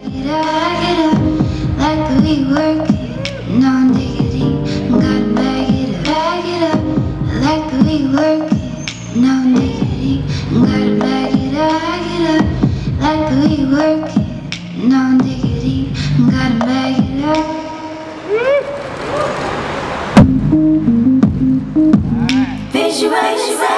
Get up, like we work it, no diggity. Gotta bag it up, like we work it, no diggity. Gotta bag it up, like we work it, no diggity. Gotta bag it up. Visualize.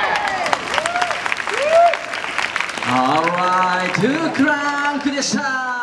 Alright, 2 crown くでした。